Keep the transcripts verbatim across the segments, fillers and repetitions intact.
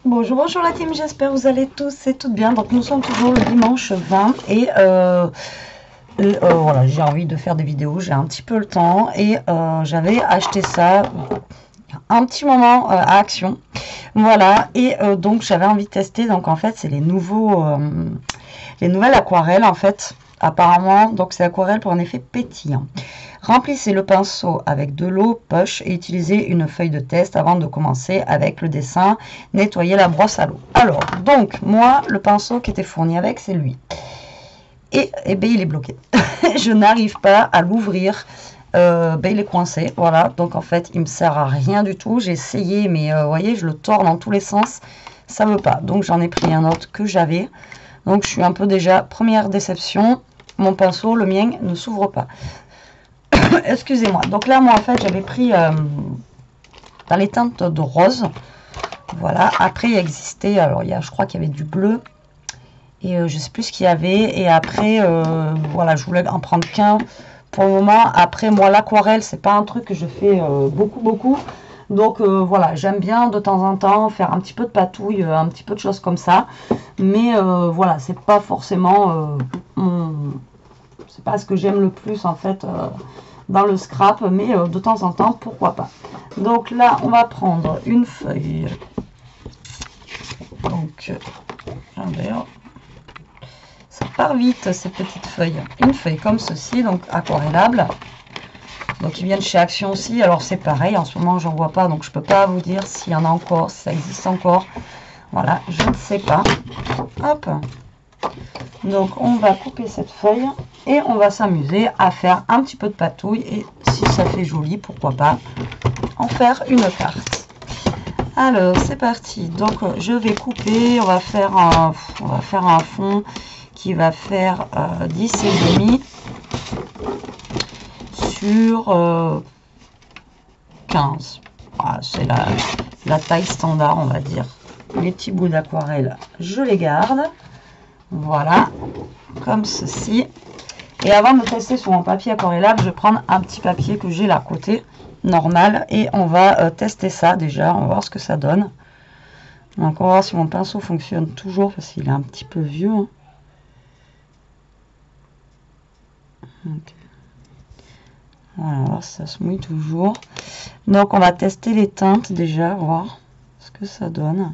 Bonjour, bonjour la team, j'espère que vous allez tous et toutes bien. Donc nous sommes toujours le dimanche vingt et, euh, et euh, voilà, j'ai envie de faire des vidéos, j'ai un petit peu le temps et euh, j'avais acheté ça un petit moment euh, à Action. Voilà, et euh, donc j'avais envie de tester. Donc en fait c'est les nouveaux euh, les nouvelles aquarelles en fait apparemment. Donc c'est aquarelle pour un effet pétillant. Remplissez le pinceau avec de l'eau poche et utilisez une feuille de test avant de commencer avec le dessin. Nettoyez la brosse à l'eau. Alors, donc, moi, le pinceau qui était fourni avec, c'est lui. Et, et ben, il est bloqué. Je n'arrive pas à l'ouvrir. Euh, ben, il est coincé. Voilà. Donc, en fait, il me sert à rien du tout. J'ai essayé, mais euh, vous voyez, je le tords dans tous les sens. Ça ne veut pas. Donc, j'en ai pris un autre que j'avais. Donc, je suis un peu déjà... Première déception. Mon pinceau, le mien, ne s'ouvre pas. Excusez-moi. Donc là, moi, en fait, j'avais pris euh, dans les teintes de rose. Voilà. Après, il existait, alors, il y a, je crois qu'il y avait du bleu. Et euh, je sais plus ce qu'il y avait. Et après, euh, voilà, je voulais en prendre qu'un pour le moment. Après, moi, l'aquarelle, c'est pas un truc que je fais euh, beaucoup, beaucoup. Donc, euh, voilà, j'aime bien de temps en temps faire un petit peu de patouille, euh, un petit peu de choses comme ça. Mais euh, voilà, c'est pas forcément euh, mon... C'est pas ce que j'aime le plus, en fait, euh, dans le scrap, mais euh, de temps en temps, pourquoi pas. Donc là, on va prendre une feuille. Donc, d'ailleurs, ça part vite, ces petites feuilles. Une feuille comme ceci, donc aquarellable. Donc, ils viennent chez Action aussi. Alors, c'est pareil, en ce moment, j'en vois pas, donc je peux pas vous dire s'il y en a encore, si ça existe encore. Voilà, je ne sais pas. Hop. Donc, on va couper cette feuille et on va s'amuser à faire un petit peu de patouille. Et si ça fait joli, pourquoi pas en faire une carte. Alors, c'est parti. Donc, je vais couper. On va faire un, on va faire un fond qui va faire euh, dix et demi sur euh, quinze. Voilà, c'est la, la taille standard, on va dire. Les petits bouts d'aquarelle, je les garde. Voilà, comme ceci. Et avant de tester sur mon papier aquarellable, je vais prendre un petit papier que j'ai là à côté, normal. Et on va euh, tester ça déjà, on va voir ce que ça donne. Donc on va voir si mon pinceau fonctionne toujours, parce qu'il est un petit peu vieux. Hein. Okay. Voilà, on va voir si ça se mouille toujours. Donc on va tester les teintes déjà, voir ce que ça donne.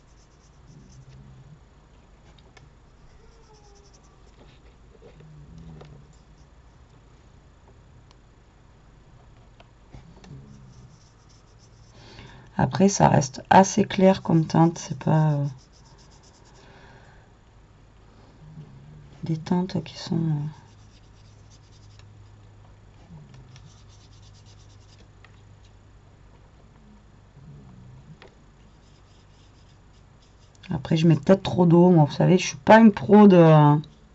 Après, ça reste assez clair comme teinte, c'est pas euh, des teintes qui sont... Euh... Après, je mets peut-être trop d'eau, moi, vous savez, je suis pas une pro de...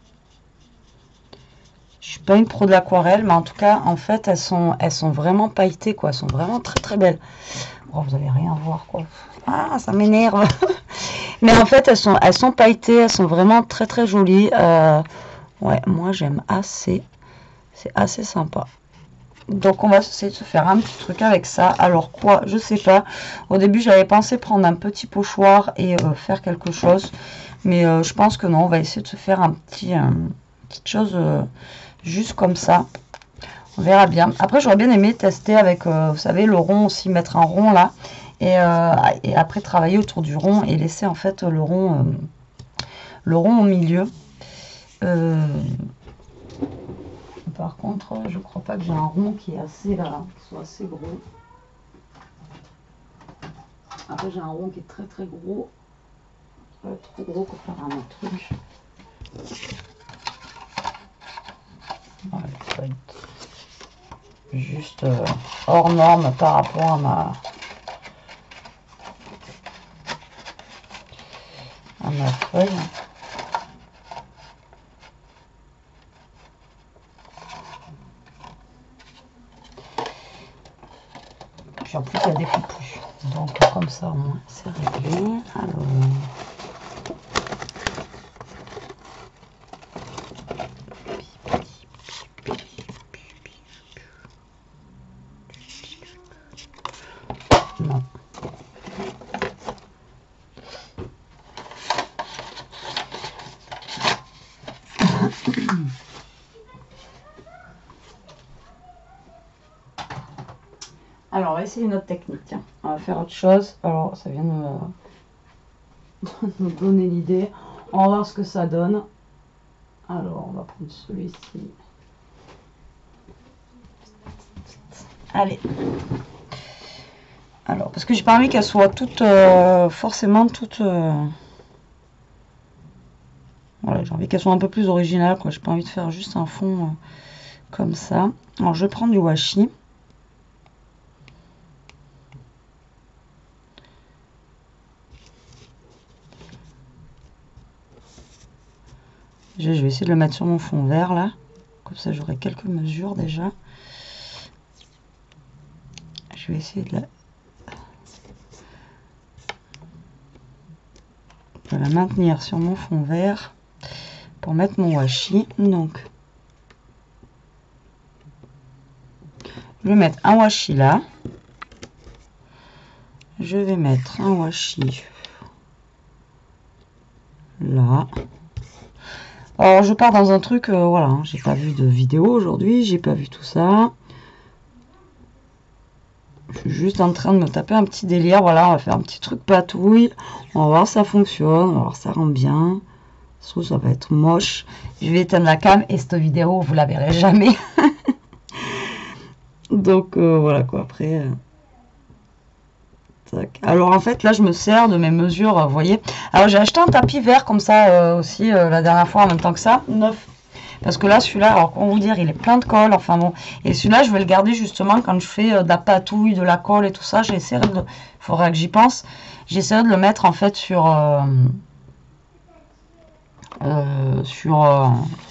Je suis pas une pro de l'aquarelle, mais en tout cas, en fait, elles sont, elles sont vraiment pailletées, quoi, elles sont vraiment très très belles. Oh, vous allez rien voir, quoi. Ah, ça m'énerve. Mais en fait, elles sont, elles sont pailletées, elles sont vraiment très très jolies. Euh, ouais, moi j'aime assez. C'est assez sympa. Donc on va essayer de se faire un petit truc avec ça. Alors quoi, je sais pas. Au début, j'avais pensé prendre un petit pochoir et euh, faire quelque chose. Mais euh, je pense que non, on va essayer de se faire un petit, euh, petite chose euh, juste comme ça. On verra bien. Après, j'aurais bien aimé tester avec, euh, vous savez, le rond aussi, mettre un rond là. Et, euh, et après, travailler autour du rond et laisser en fait le rond, euh, le rond au milieu. Euh, par contre, je crois pas que j'ai un rond qui est assez là, qui soit assez gros. Après, j'ai un rond qui est très très gros. Pas trop gros pour faire un autre truc. Ouais, juste euh, hors norme par rapport à ma à ma feuille. Puis en plus il y a des coups plus. Donc comme ça au moins c'est réglé. Alors non. va essayer une autre technique. Tiens, on va faire autre chose. Alors, ça vient de me, de me donner l'idée. On va voir ce que ça donne. Alors, on va prendre celui-ci. Allez. Alors, parce que j'ai pas envie qu'elle soit toute, euh, forcément toute... Euh... Voilà, j'ai envie qu'elle soit un peu plus originale, quoi. J'ai pas envie de faire juste un fond euh, comme ça. Alors, je prends du washi. Je vais essayer de le mettre sur mon fond vert, là. Comme ça, j'aurai quelques mesures, déjà. Je vais essayer de la... de la maintenir sur mon fond vert pour mettre mon washi. Donc, je vais mettre un washi là. Je vais mettre un washi là. Alors, je pars dans un truc, euh, voilà, hein, j'ai pas vu de vidéo aujourd'hui, j'ai pas vu tout ça. Je suis juste en train de me taper un petit délire. Voilà, on va faire un petit truc patouille. On va voir si ça fonctionne. On va voir si ça rend bien. Ça, ça va être moche. Je vais éteindre la cam et cette vidéo, vous la verrez jamais. Donc, euh, voilà quoi. Après... Euh... Tac. Alors, en fait, là, je me sers de mes mesures, vous voyez. Alors, j'ai acheté un tapis vert comme ça euh, aussi euh, la dernière fois en même temps que ça. Neuf. Parce que là, celui-là, alors comment vous dire, il est plein de colle, enfin bon. Et celui-là, je vais le garder justement quand je fais euh, de la patouille, de la colle et tout ça. J'essaierai de... Il faudra que j'y pense. J'essaierai de le mettre en fait sur... Euh, euh, sur... Euh,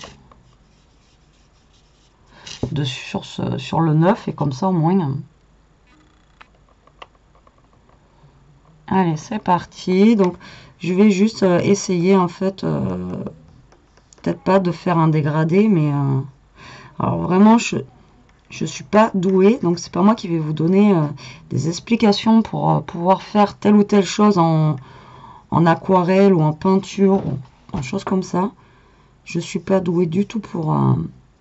de, sur, ce, sur le neuf et comme ça au moins... Allez, c'est parti. Donc, je vais juste euh, essayer en fait... Euh, peut-être pas de faire un dégradé, mais... Euh, alors vraiment, je... Je suis pas douée, donc c'est pas moi qui vais vous donner euh, des explications pour euh, pouvoir faire telle ou telle chose en, en aquarelle ou en peinture ou en choses comme ça. Je suis pas douée du tout pour, euh,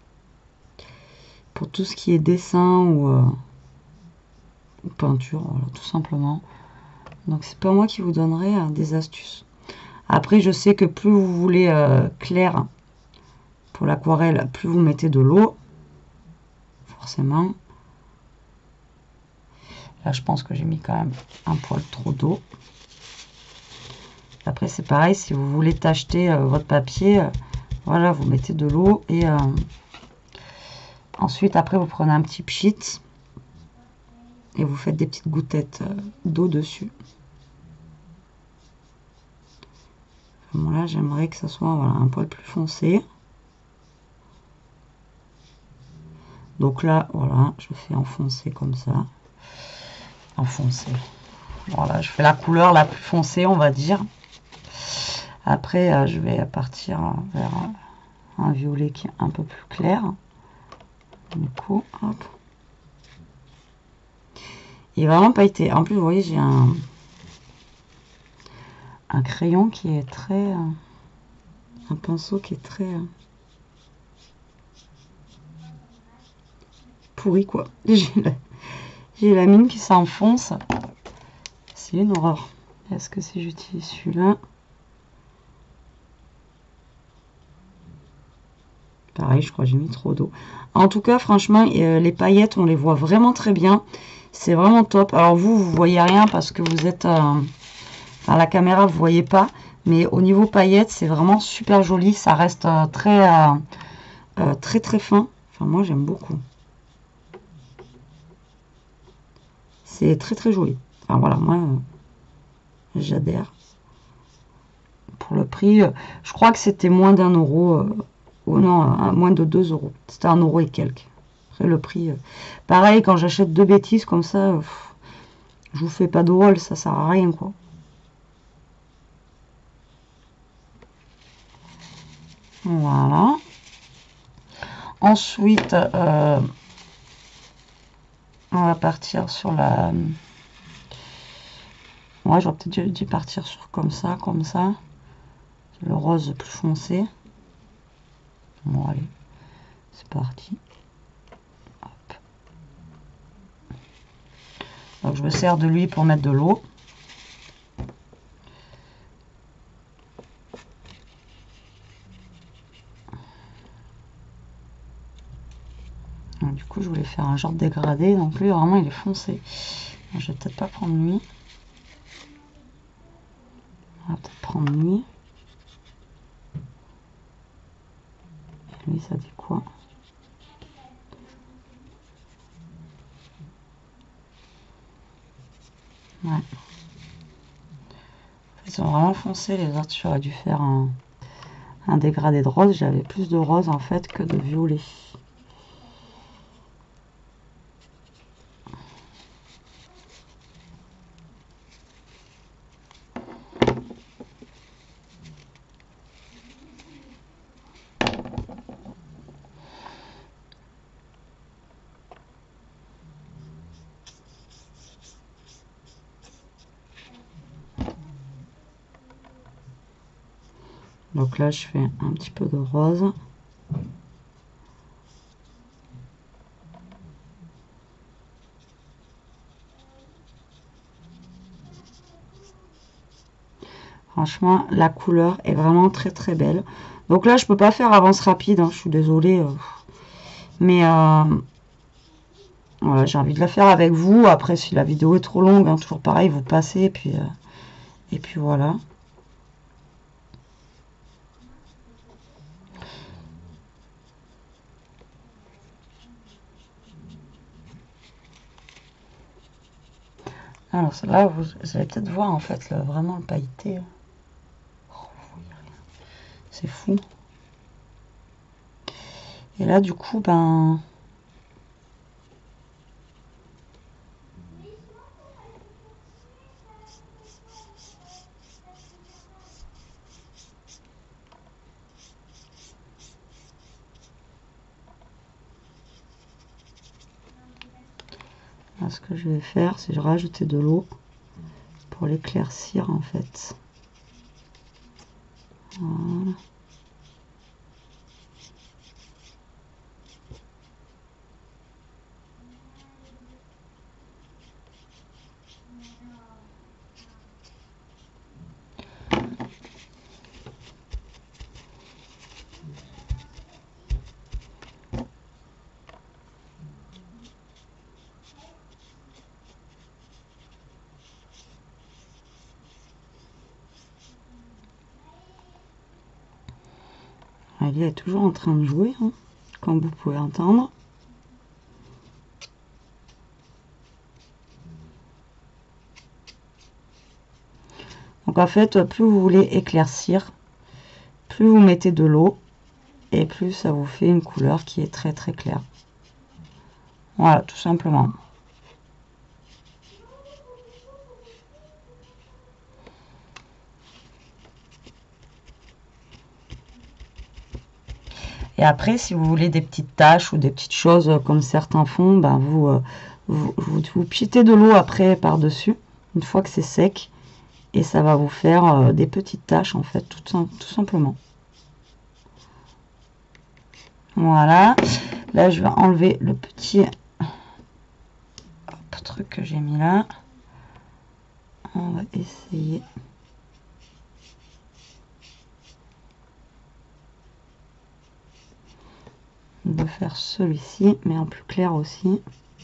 pour tout ce qui est dessin ou, euh, ou peinture, voilà, tout simplement. Donc c'est pas moi qui vous donnerai euh, des astuces. Après, je sais que plus vous voulez euh, clair pour l'aquarelle, plus vous mettez de l'eau, forcément. Là, je pense que j'ai mis quand même un poil trop d'eau. Après, c'est pareil, si vous voulez tacheter euh, votre papier, euh, voilà, vous mettez de l'eau. Et euh, ensuite, après, vous prenez un petit pchit et vous faites des petites gouttelettes euh, d'eau dessus. Bon, là, j'aimerais que ça soit voilà, un poil plus foncé. Donc là, voilà, je fais enfoncer comme ça. Enfoncer. Voilà, je fais la couleur la plus foncée, on va dire. Après, euh, je vais partir vers un violet qui est un peu plus clair. Du coup, hop. Il est vraiment pailleté. En plus, vous voyez, j'ai un, un crayon qui est très... Euh, un pinceau qui est très... Euh, pourri, quoi. J'ai la, j'ai la mine qui s'enfonce. C'est une horreur. Est-ce que si j'utilise celui-là... Pareil, je crois que j'ai mis trop d'eau. En tout cas, franchement, euh, les paillettes, on les voit vraiment très bien. C'est vraiment top. Alors vous, vous voyez rien parce que vous êtes... Euh, enfin, la caméra, vous voyez pas. Mais au niveau paillettes, c'est vraiment super joli. Ça reste euh, très, euh, euh, très, très fin. Enfin, moi, j'aime beaucoup. C'est très, très joli. Enfin, voilà, moi, euh, j'adhère. Pour le prix, euh, je crois que c'était moins d'un euro... Euh, Oh non, à moins de deux euros. C'était un euro et quelques. Après le prix. Euh, pareil, quand j'achète deux bêtises comme ça, pff, je vous fais pas de rôle, ça sert à rien quoi. Voilà. Ensuite, euh, on va partir sur la. Ouais, j'aurais peut-être dû partir sur comme ça, comme ça. Le rose plus foncé. Bon, allez, c'est parti. Hop. Donc je me sers de lui pour mettre de l'eau. Du coup je voulais faire un genre de dégradé, donc lui vraiment il est foncé. Je vais peut-être pas prendre lui. On va peut-être prendre lui. Et lui ça dit quoi? Ouais. Ils sont vraiment foncés les autres. J'aurais dû faire un, un dégradé de rose. J'avais plus de rose en fait que de violet. Donc là, je fais un petit peu de rose. Franchement, la couleur est vraiment très très belle. Donc là, je peux pas faire avance rapide, hein, je suis désolée. Euh, mais euh, voilà, j'ai envie de la faire avec vous. Après, si la vidéo est trop longue, hein, toujours pareil, vous passez et puis, euh, et puis voilà. Alors là, vous, vous allez peut-être voir en fait le, vraiment le pailleté. Oh, c'est fou. Et là, du coup, ben... Là, ce que je vais faire, c'est rajouter de l'eau pour l'éclaircir en fait. Voilà. Elle est toujours en train de jouer, hein, comme vous pouvez entendre. Donc en fait, plus vous voulez éclaircir, plus vous mettez de l'eau et plus ça vous fait une couleur qui est très très claire. Voilà, tout simplement. Et après, si vous voulez des petites taches ou des petites choses comme certains font, ben vous, euh, vous, vous, vous pitez de l'eau après par-dessus, une fois que c'est sec, et ça va vous faire euh, des petites taches en fait, tout, tout simplement. Voilà. Là, je vais enlever le petit hop, truc que j'ai mis là. On va essayer. De faire celui-ci, mais en plus clair aussi.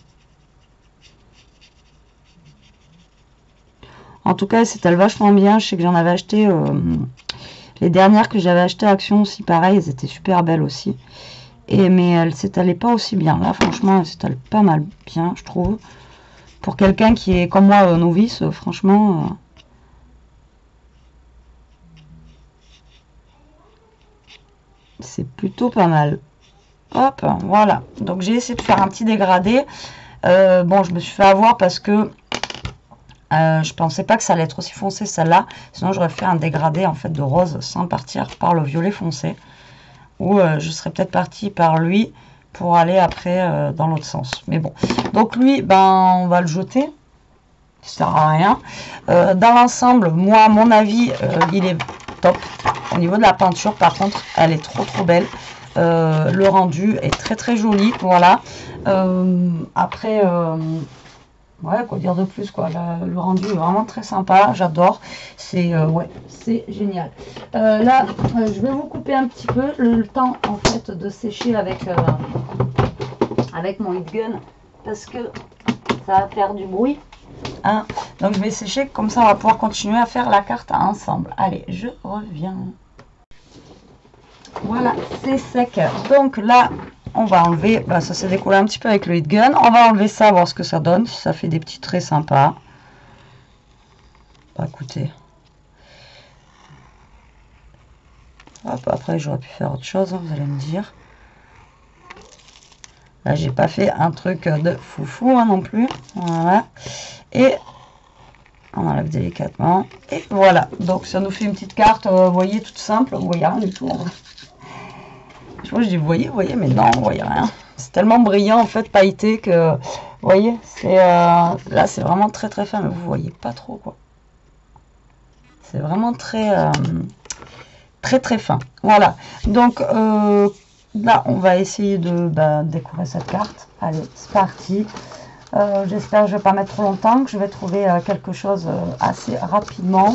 En tout cas, c'est elle vachement bien. Je sais que j'en avais acheté euh, les dernières que j'avais acheté à Action aussi, pareil, elles étaient super belles aussi. Et mais elle s'étalait pas aussi bien. Là, franchement, elle s'étale pas mal bien, je trouve. Pour quelqu'un qui est comme moi euh, novice, euh, franchement, euh, c'est plutôt pas mal. Hop, voilà. Donc j'ai essayé de faire un petit dégradé. Euh, bon, je me suis fait avoir parce que euh, je pensais pas que ça allait être aussi foncé celle-là. Sinon, j'aurais fait un dégradé en fait de rose sans partir par le violet foncé. Ou euh, je serais peut-être partie par lui pour aller après euh, dans l'autre sens. Mais bon. Donc lui, ben on va le jeter. Ça sert à rien. Euh, dans l'ensemble, moi, à mon avis, euh, il est top. Au niveau de la peinture, par contre, elle est trop trop belle. Euh, le rendu est très très joli, voilà. Euh, après, euh, Ouais, quoi dire de plus, quoi. Le, le rendu est vraiment très sympa, j'adore. C'est euh, ouais, c'est génial. Euh, là, euh, je vais vous couper un petit peu le, le temps en fait de sécher avec, euh, avec mon heat gun parce que ça va faire du bruit. Hein. Donc je vais sécher, comme ça on va pouvoir continuer à faire la carte ensemble. Allez, je reviens. Voilà, c'est sec. Donc là, on va enlever, bah, ça s'est décollé un petit peu avec le heat gun. On va enlever ça, voir ce que ça donne, si ça fait des petits traits sympas. Bah écoutez. Hop, après j'aurais pu faire autre chose, hein, vous allez me dire. Là, j'ai pas fait un truc de foufou hein, non plus. Voilà. Et on enlève délicatement. Et voilà. Donc ça nous fait une petite carte, euh, vous voyez, toute simple. Vous voyez rien du tout. En vrai. Je vois, je dis, vous voyez, vous voyez, mais non, vous voyez rien. C'est tellement brillant, en fait, pailleté, que, vous voyez, c'est euh, là, c'est vraiment très, très fin, mais vous voyez pas trop, quoi. C'est vraiment très, euh, très, très fin. Voilà. Donc, euh, là, on va essayer de bah, décorer cette carte. Allez, c'est parti. Euh, J'espère que je ne vais pas mettre trop longtemps, que je vais trouver euh, quelque chose euh, assez rapidement.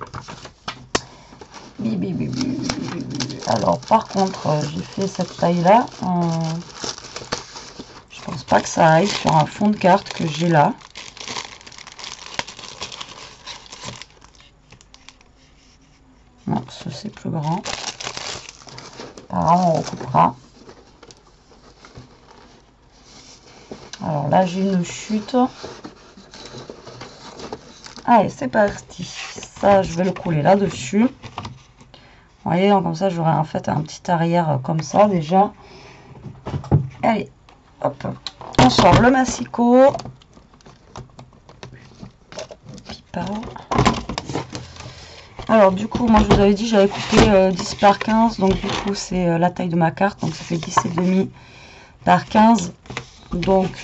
Alors, par contre, euh, j'ai fait cette taille-là. Euh, je pense pas que ça aille sur un fond de carte que j'ai là. Non, ceci est plus grand. Apparemment, on recoupera. Alors là, j'ai une chute. Allez, c'est parti. Ça, je vais le coller là-dessus. Vous voyez, comme ça, j'aurai en fait un petit arrière comme ça déjà. Allez, hop. On sort le massicot. Pipao. Alors, du coup, moi, je vous avais dit, j'avais coupé euh, dix par quinze. Donc, du coup, c'est euh, la taille de ma carte. Donc, ça fait dix et demi par quinze. Donc,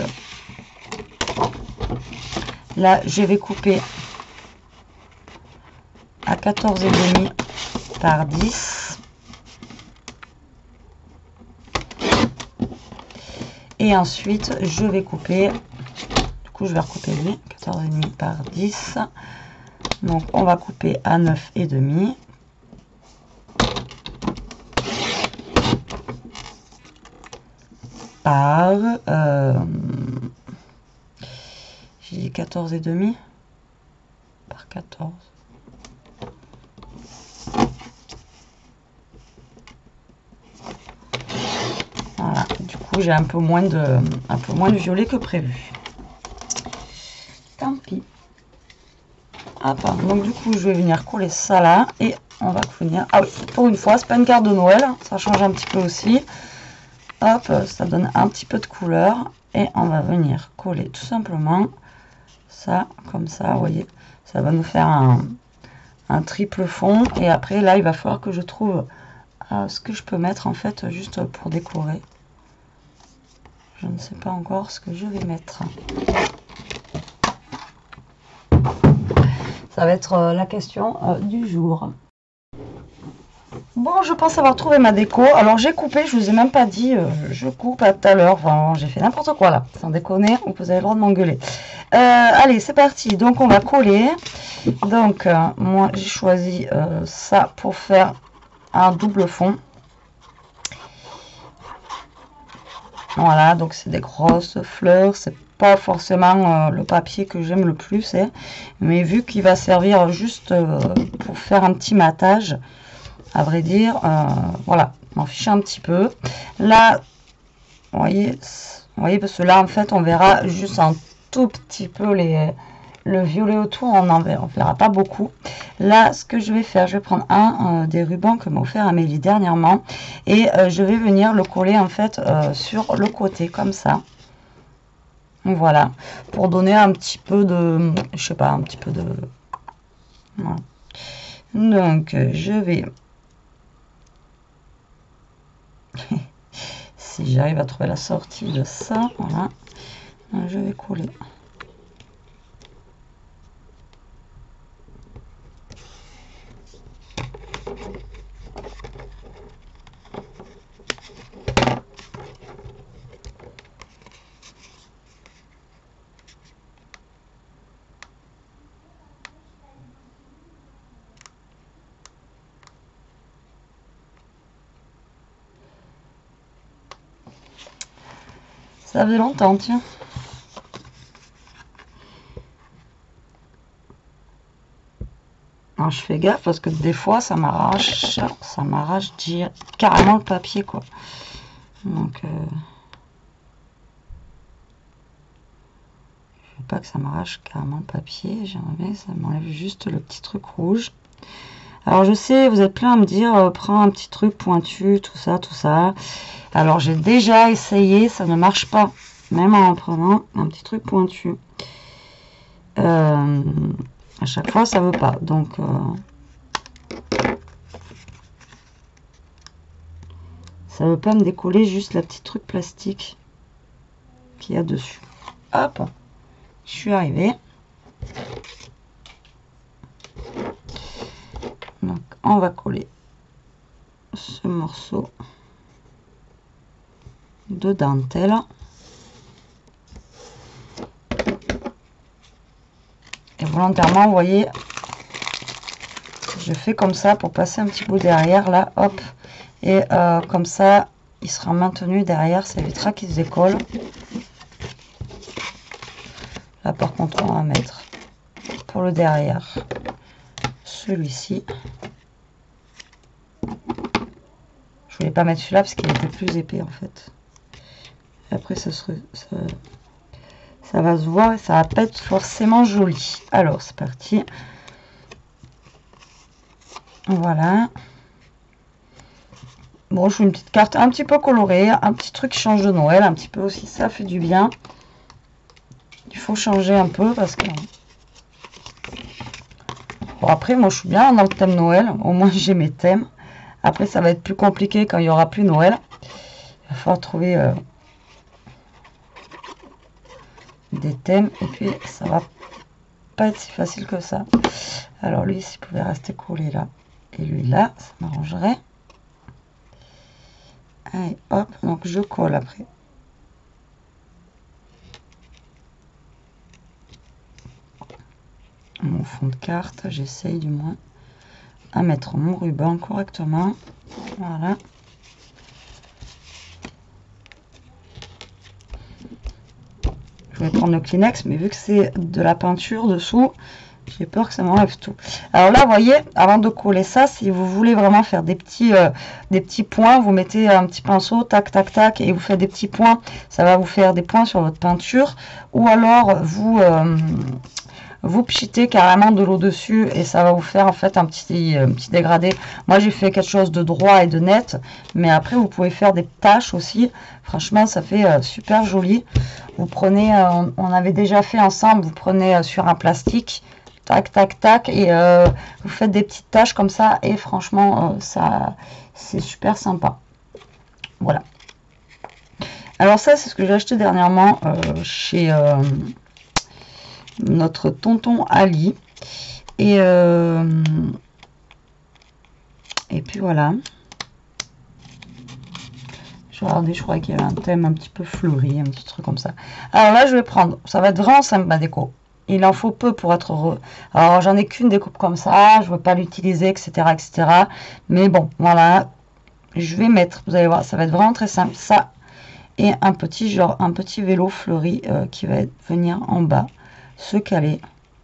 là, je vais couper à quatorze et demi par dix. Et ensuite, je vais couper, du coup, je vais recouper lui, quatorze et demi par dix. Donc, on va couper à neuf et demi. Par, euh, j'ai dit quatorze et demi par quatorze. Voilà, du coup j'ai un peu moins de un peu moins de violet que prévu. Tant pis. Hop, donc du coup je vais venir coller ça là et on va venir. Ah oui, pour une fois, c'est pas une carte de Noël, ça change un petit peu aussi. Hop, ça donne un petit peu de couleur et on va venir coller tout simplement ça comme ça, vous voyez, ça va nous faire un, un triple fond et après là il va falloir que je trouve euh, ce que je peux mettre en fait juste pour décorer. Je ne sais pas encore ce que je vais mettre. Ça va être euh, la question euh, du jour. Bon, je pense avoir trouvé ma déco. Alors, j'ai coupé, je vous ai même pas dit, euh, je coupe à tout à l'heure. Enfin, j'ai fait n'importe quoi là. Sans déconner, vous avez le droit de m'engueuler. Euh, allez, c'est parti. Donc, on va coller. Donc, euh, moi, j'ai choisi euh, ça pour faire un double fond. Voilà, donc c'est des grosses fleurs. C'est pas forcément euh, le papier que j'aime le plus. Hein, mais vu qu'il va servir juste euh, pour faire un petit matage, à vrai dire, euh, voilà, m'en fiche un petit peu. Là, vous voyez, vous voyez, parce que là, en fait, on verra juste un tout petit peu les, le violet autour, on en verra, on verra pas beaucoup. Là, ce que je vais faire, je vais prendre un euh, des rubans que m'a offert Amélie dernièrement et euh, je vais venir le coller en fait euh, sur le côté comme ça. Voilà, pour donner un petit peu de, je sais pas, un petit peu de, voilà. Donc, je vais si j'arrive à trouver la sortie de ça, voilà, je vais coller. Ça faisait longtemps, tiens. Alors je fais gaffe parce que des fois ça m'arrache, ça m'arrache carrément le papier quoi. Donc euh, je veux pas que ça m'arrache carrément le papier. J'aimerais bien que ça m'enlève juste le petit truc rouge. Alors je sais, vous êtes plein à me dire euh, prends un petit truc pointu, tout ça, tout ça. Alors j'ai déjà essayé, ça ne marche pas. Même en prenant un petit truc pointu. Euh, à chaque fois ça veut pas. Donc euh, ça veut pas me décoller juste la petite truc plastique qu'il y a dessus. Hop, je suis arrivée. Donc on va coller ce morceau de dentelle. Et volontairement, vous voyez, je fais comme ça pour passer un petit bout derrière là, hop. Et euh, comme ça, il sera maintenu derrière, ça évitera qu'il se décolle. Là par contre, on va mettre pour le derrière celui-ci. Je voulais pas mettre celui-là parce qu'il était plus épais en fait. Et après, ça, serait, ça, ça va se voir et ça va pas être forcément joli. Alors, c'est parti. Voilà. Bon, je fais une petite carte un petit peu colorée, un petit truc qui change de Noël, un petit peu aussi, ça fait du bien. Il faut changer un peu parce que... Bon, après, moi, je suis bien dans le thème Noël. Au moins, j'ai mes thèmes. Après, ça va être plus compliqué quand il n'y aura plus Noël. Il va falloir trouver euh, des thèmes. Et puis, ça va pas être si facile que ça. Alors, lui, s'il pouvait rester collé là. Et lui, là, ça m'arrangerait. Allez, hop. Donc, je colle après. Mon fond de carte, j'essaye du moins à mettre mon ruban correctement. Voilà. Je vais prendre le Kleenex, mais vu que c'est de la peinture dessous, j'ai peur que ça m'enlève tout. Alors là, vous voyez, avant de coller ça, si vous voulez vraiment faire des petits, euh, des petits points, vous mettez un petit pinceau, tac, tac, tac, et vous faites des petits points. Ça va vous faire des points sur votre peinture. Ou alors, vous... Euh, vous pchitez carrément de l'eau dessus et ça va vous faire en fait un petit, un petit dégradé. Moi j'ai fait quelque chose de droit et de net, mais après vous pouvez faire des taches aussi. Franchement ça fait euh, super joli. Vous prenez, euh, on, on avait déjà fait ensemble, vous prenez euh, sur un plastique, tac tac tac, et euh, vous faites des petites taches comme ça et franchement euh, ça c'est super sympa. Voilà. Alors ça c'est ce que j'ai acheté dernièrement euh, chez... Euh, notre tonton Ali et euh, et puis voilà, je regardais, je crois qu'il y avait un thème un petit peu fleuri, un petit truc comme ça. Alors là je vais prendre, ça va être vraiment simple ma déco, il en faut peu pour être heureux. Alors j'en ai qu'une découpe comme ça, je ne veux pas l'utiliser, etc etc, mais bon voilà, je vais mettre, vous allez voir, ça va être vraiment très simple, ça et un petit genre un petit vélo fleuri euh, qui va venir en bas se caler.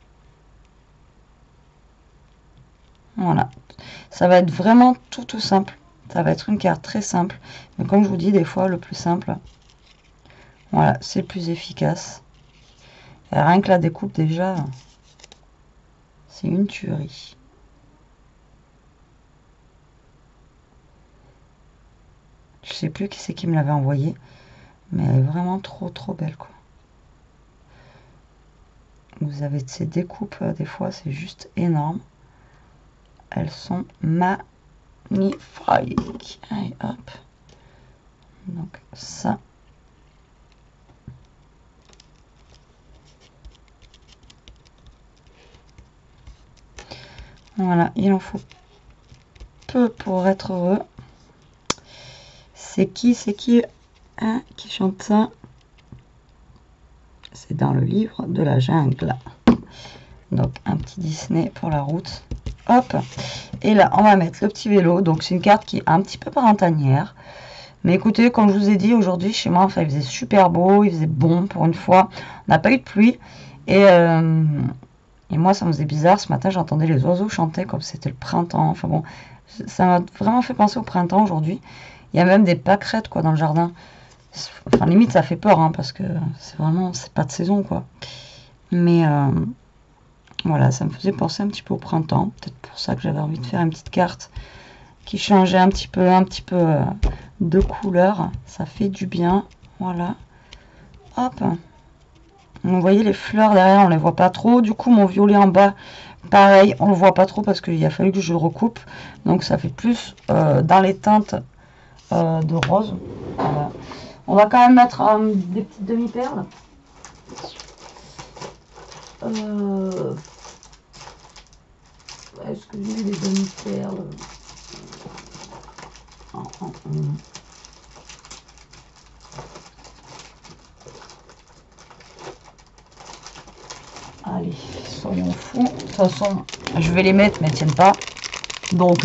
Voilà, ça va être vraiment tout tout simple, ça va être une carte très simple, mais comme je vous dis, des fois le plus simple, voilà, c'est le plus efficace. Et rien que la découpe déjà, c'est une tuerie. Je sais plus qui c'est qui me l'avait envoyé, mais elle est vraiment trop trop belle quoi. Vous avez ces découpes, euh, des fois c'est juste énorme. Elles sont magnifiques. Allez, hop. Donc ça. Voilà, il en faut peu pour être heureux. C'est qui, c'est qui, hein, qui chante ça? C'est dans le livre de la jungle. Donc un petit Disney pour la route. Hop. Et là on va mettre le petit vélo. Donc c'est une carte qui est un petit peu printanière. Mais écoutez, comme je vous ai dit, aujourd'hui chez moi, enfin, il faisait super beau, il faisait bon pour une fois. On n'a pas eu de pluie. Et, euh, et moi, ça me faisait bizarre. Ce matin, j'entendais les oiseaux chanter comme c'était le printemps. Enfin bon, ça m'a vraiment fait penser au printemps aujourd'hui. Il y a même des pâquerettes quoi dans le jardin. Enfin, limite, ça fait peur hein, parce que c'est vraiment, c'est pas de saison quoi. Mais euh, voilà, ça me faisait penser un petit peu au printemps. Peut-être pour ça que j'avais envie de faire une petite carte qui changeait un petit peu, un petit peu euh, de couleur. Ça fait du bien. Voilà. Hop. Vous voyez les fleurs derrière, on les voit pas trop. Du coup, mon violet en bas, pareil, on le voit pas trop parce qu'il a fallu que je le recoupe. Donc, ça fait plus euh, dans les teintes euh, de rose. Voilà. On va quand même mettre euh, des petites demi-perles. Euh... Est-ce que j'ai des demi-perles? oh, oh, oh. Allez, soyons fous. De toute façon, je vais les mettre, mais elles tiennent pas. Donc, euh,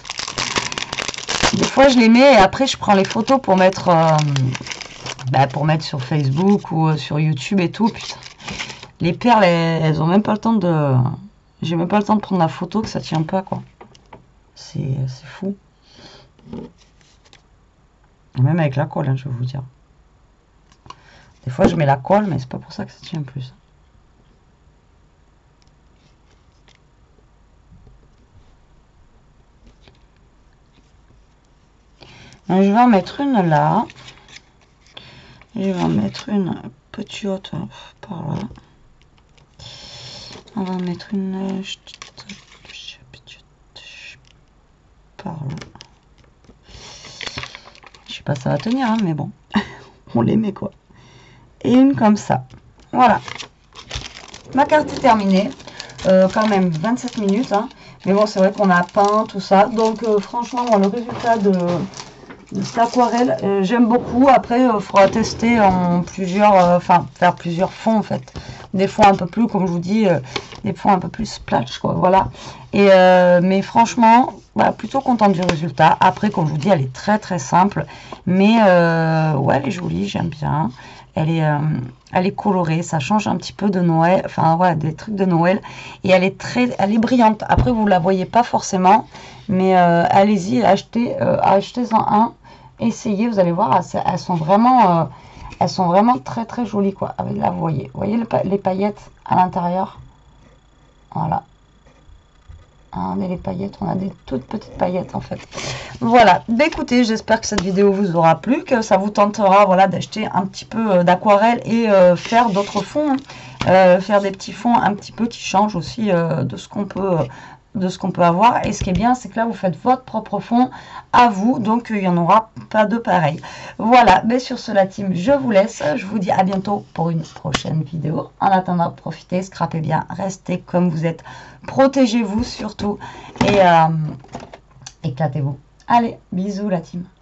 des fois, je les mets et après, je prends les photos pour mettre, euh, bah, pour mettre sur Facebook ou euh, sur YouTube et tout. Putain. Les perles, elles, elles ont même pas le temps de... J'ai même pas le temps de prendre la photo que ça tient pas, quoi. C'est fou. Et même avec la colle, hein, je vais vous dire. Des fois, je mets la colle, mais c'est pas pour ça que ça tient plus. Donc, je vais en mettre une là. Je vais en mettre une petite par là. On va en mettre une par là. Je sais pas si ça va tenir, hein, mais bon. On les met quoi. Et une comme ça. Voilà. Ma carte est terminée. Euh, quand même vingt-sept minutes. Hein. Mais bon, c'est vrai qu'on a peint tout ça. Donc euh, franchement, bon, le résultat de... cette aquarelle, euh, j'aime beaucoup. Après, il euh, faudra tester en plusieurs, euh, enfin, faire plusieurs fonds en fait. Des fonds un peu plus, comme je vous dis, euh, des fonds un peu plus splash, quoi. Voilà. Et euh, mais franchement, bah, plutôt contente du résultat. Après, comme je vous dis, elle est très très simple, mais euh, ouais, elle est jolie, j'aime bien. Elle est, euh, elle est colorée, ça change un petit peu de Noël, enfin ouais, des trucs de Noël. Et elle est très, elle est brillante. Après, vous la voyez pas forcément, mais euh, allez-y, achetez, euh, achetez-en un. Essayez, vous allez voir, elles, elles sont vraiment euh, elles sont vraiment très très jolies quoi. Avec là, vous voyez, vous voyez le, les paillettes à l'intérieur. Voilà. On a les paillettes, on a des toutes petites paillettes en fait. Voilà, bah, écoutez, j'espère que cette vidéo vous aura plu, que ça vous tentera voilà, d'acheter un petit peu d'aquarelle et euh, faire d'autres fonds. Hein. Euh, faire des petits fonds un petit peu qui changent aussi euh, de ce qu'on peut... Euh, de ce qu'on peut avoir. Et ce qui est bien, c'est que là, vous faites votre propre fond à vous. Donc, il n'y en aura pas de pareil. Voilà. Mais sur ce, la team, je vous laisse. Je vous dis à bientôt pour une prochaine vidéo. En attendant, profitez, scrapez bien, restez comme vous êtes. Protégez-vous surtout. Et euh, éclatez-vous. Allez, bisous la team.